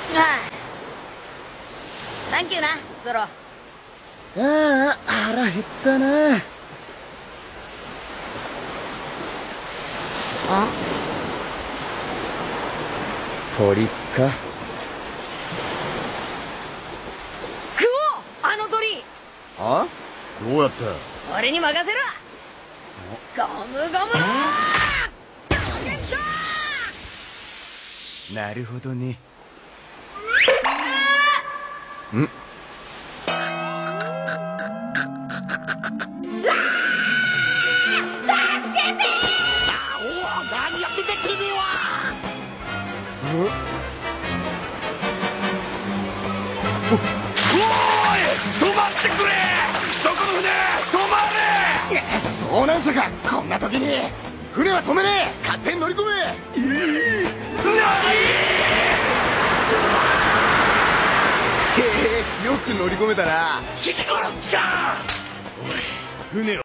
サンキューなゾロ。 ああ、腹減ったな。 あ、 鳥か。 食おうあの鳥。 あ？どうやって？ 俺に任せろ。ゴムゴムなるほどね。ん？ 何やってんだてめえは。おい、止まってくれ。そこの船止まれ。 遭難者か。こんな時に船は止めねえ。勝手に乗り込め。へえ、よく乗り込めたな。 引き殺す気か。おい、船を